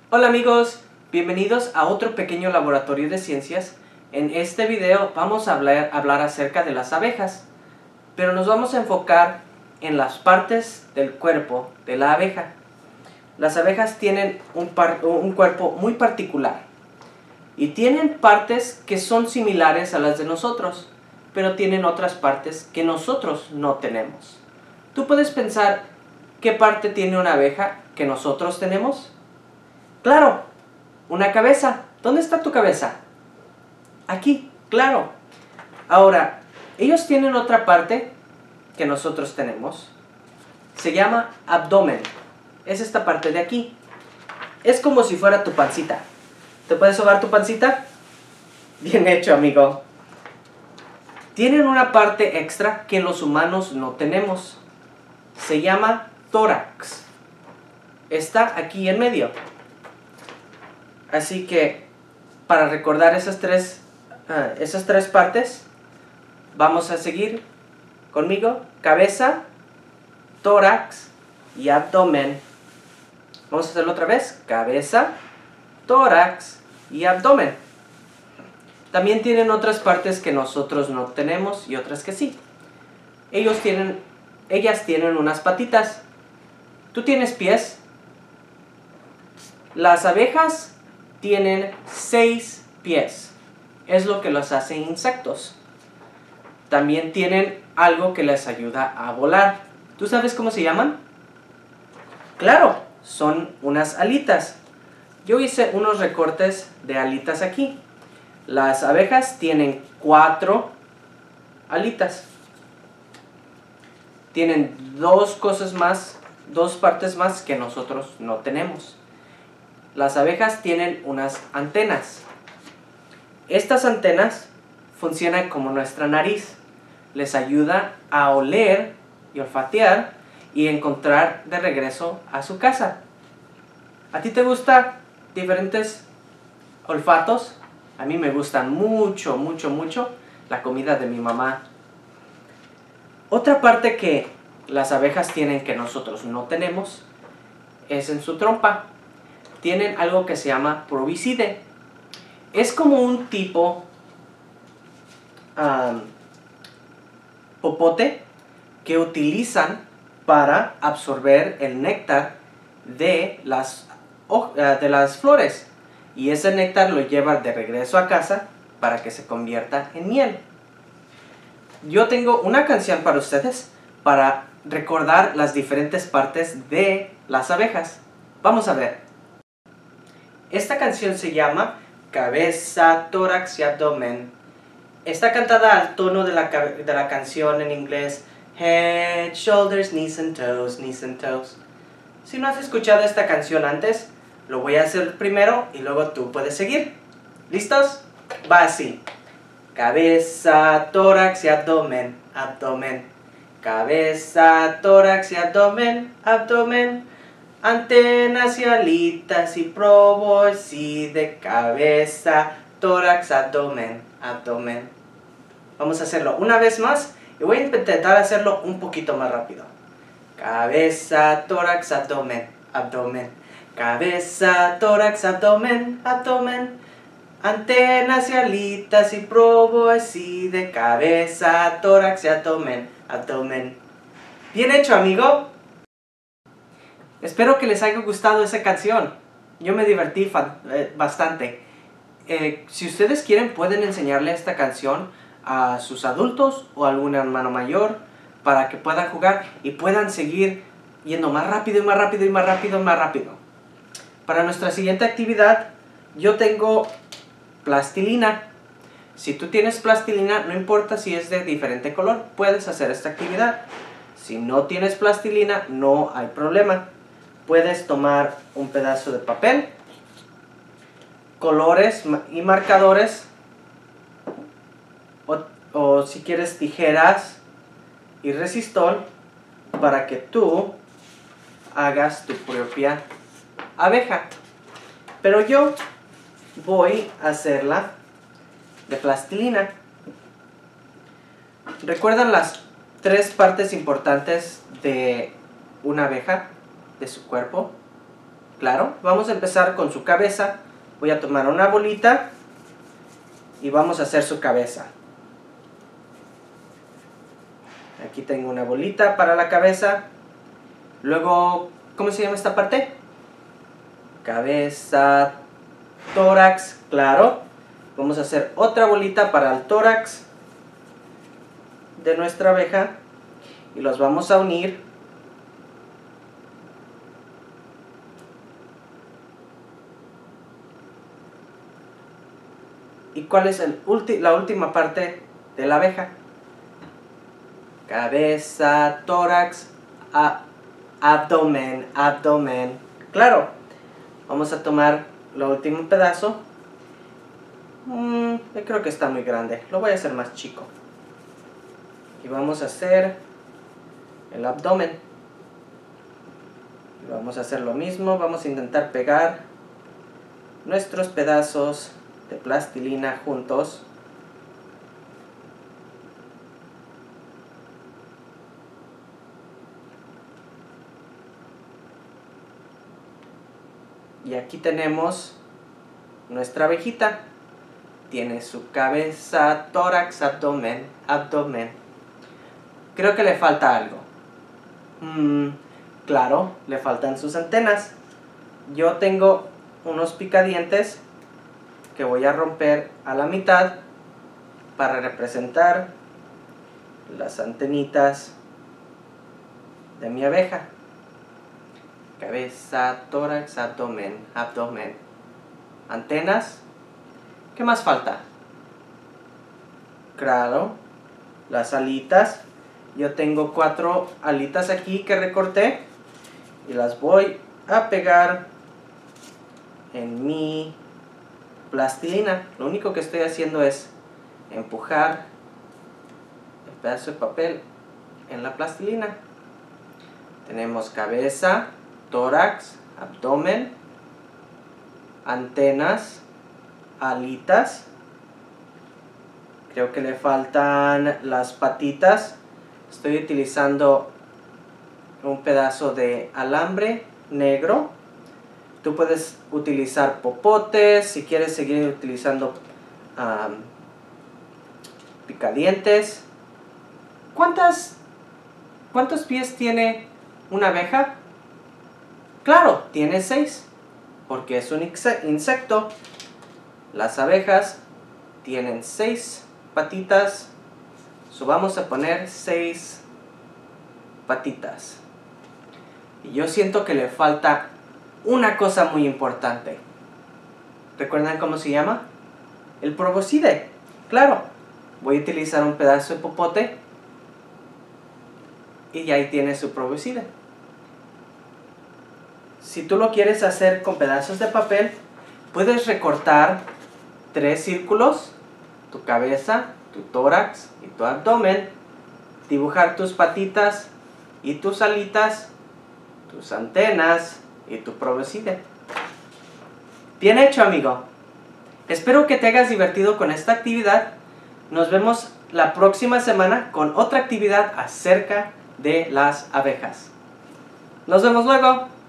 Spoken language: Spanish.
Hola amigos, bienvenidos a otro pequeño laboratorio de ciencias. En este video vamos a hablar acerca de las abejas, pero nos vamos a enfocar en las partes del cuerpo de la abeja. Las abejas tienen un cuerpo muy particular y tienen partes que son similares a las de nosotros, pero tienen otras partes que nosotros no tenemos. ¿Tú puedes pensar qué parte tiene una abeja que nosotros tenemos? ¡Claro! Una cabeza. ¿Dónde está tu cabeza? Aquí, claro. Ahora, ellos tienen otra parte que nosotros tenemos. Se llama abdomen. Es esta parte de aquí. Es como si fuera tu pancita. ¿Te puedes sobar tu pancita? Bien hecho, amigo. Tienen una parte extra que los humanos no tenemos. Se llama tórax. Está aquí en medio. Así que, para recordar esas tres partes, vamos a seguir conmigo. Cabeza, tórax y abdomen. Vamos a hacerlo otra vez. Cabeza, tórax y abdomen. También tienen otras partes que nosotros no tenemos y otras que sí. Ellas tienen unas patitas. ¿Tú tienes pies? Las abejas tienen 6 pies. Es lo que los hace insectos. También tienen algo que les ayuda a volar. ¿Tú sabes cómo se llaman? Claro, son unas alitas. Yo hice unos recortes de alitas aquí. Las abejas tienen 4 alitas. Tienen dos partes más que nosotros no tenemos. Las abejas tienen unas antenas. Estas antenas funcionan como nuestra nariz. Les ayuda a oler y olfatear y encontrar de regreso a su casa. ¿A ti te gustan diferentes olfatos? A mí me gustan mucho la comida de mi mamá. Otra parte que las abejas tienen que nosotros no tenemos es en su trompa. Tienen algo que se llama probiscide. Es como un tipo popote que utilizan para absorber el néctar de las flores. Y ese néctar lo llevan de regreso a casa para que se convierta en miel. Yo tengo una canción para ustedes para recordar las diferentes partes de las abejas. Vamos a ver. Esta canción se llama Cabeza, tórax y abdomen. Está cantada al tono de la canción en inglés Head, shoulders, knees and toes, knees and toes. Si no has escuchado esta canción antes, lo voy a hacer primero y luego tú puedes seguir. ¿Listos? Va así. Cabeza, tórax y abdomen, abdomen. Cabeza, tórax y abdomen, abdomen. Antenas y alitas y proboscide, cabeza, tórax, abdomen, abdomen. Vamos a hacerlo una vez más y voy a intentar hacerlo un poquito más rápido. Cabeza, tórax, abdomen, abdomen. Cabeza, tórax, abdomen, abdomen. Antenas y alitas y proboscide, cabeza, tórax y abdomen, abdomen. Bien hecho, amigo. Espero que les haya gustado esa canción. Yo me divertí bastante. Si ustedes quieren, pueden enseñarle esta canción a sus adultos o a algún hermano mayor para que puedan jugar y puedan seguir yendo más rápido y más rápido y más rápido y más rápido. Para nuestra siguiente actividad, yo tengo plastilina. Si tú tienes plastilina, no importa si es de diferente color, puedes hacer esta actividad. Si no tienes plastilina, no hay problema. Puedes tomar un pedazo de papel, colores y marcadores, o si quieres tijeras y resistol para que tú hagas tu propia abeja. Pero yo voy a hacerla de plastilina. ¿Recuerdan las 3 partes importantes de una abeja, de su cuerpo? Claro, vamos a empezar con su cabeza. Voy a tomar una bolita y vamos a hacer su cabeza. Aquí tengo una bolita para la cabeza. Luego, ¿cómo se llama esta parte? Cabeza, tórax, claro. Vamos a hacer otra bolita para el tórax de nuestra abeja y los vamos a unir. ¿Y cuál es la última parte de la abeja? Cabeza, tórax, abdomen, abdomen. Claro, vamos a tomar el último pedazo. Yo creo que está muy grande, lo voy a hacer más chico. Y vamos a hacer el abdomen. Y vamos a hacer lo mismo, vamos a intentar pegar nuestros pedazos de plastilina juntos. Y aquí tenemos nuestra abejita. Tiene su cabeza, tórax, abdomen, abdomen. Creo que le falta algo. Claro, le faltan sus antenas. Yo tengo unos picadientes que voy a romper a la mitad para representar las antenitas de mi abeja. Cabeza, tórax, abdomen, abdomen. Antenas. ¿Qué más falta? Claro, las alitas. Yo tengo 4 alitas aquí que recorté y las voy a pegar en mi plastilina. Lo único que estoy haciendo es empujar el pedazo de papel en la plastilina. Tenemos cabeza, tórax, abdomen, antenas, alitas. Creo que le faltan las patitas. Estoy utilizando un pedazo de alambre negro. Tú puedes utilizar popotes si quieres seguir utilizando picadientes. ¿Cuántos pies tiene una abeja? Claro, tiene 6, porque es un insecto. Las abejas tienen 6 patitas. Vamos a poner 6 patitas. Y yo siento que le falta una cosa muy importante. ¿Recuerdan cómo se llama? El proboscide. Claro, voy a utilizar un pedazo de popote y ahí tiene su proboscide. Si tú lo quieres hacer con pedazos de papel, puedes recortar 3 círculos, tu cabeza, tu tórax y tu abdomen, dibujar tus patitas y tus alitas, tus antenas y tu proboscide. Bien hecho, amigo. Espero que te hayas divertido con esta actividad. Nos vemos la próxima semana con otra actividad acerca de las abejas. Nos vemos luego.